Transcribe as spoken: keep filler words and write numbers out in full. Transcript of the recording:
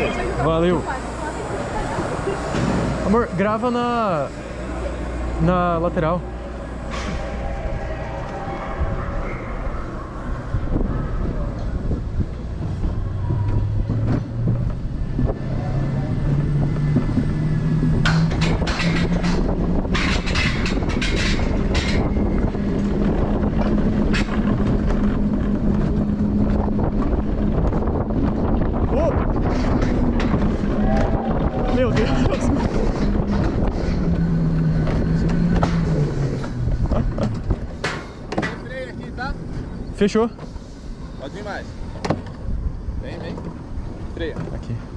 você. Valeu. Amor, grava na... na lateral. Meu Deus! Freio aqui, tá? Fechou. Pode vir mais. Vem, vem. Freia. Aqui.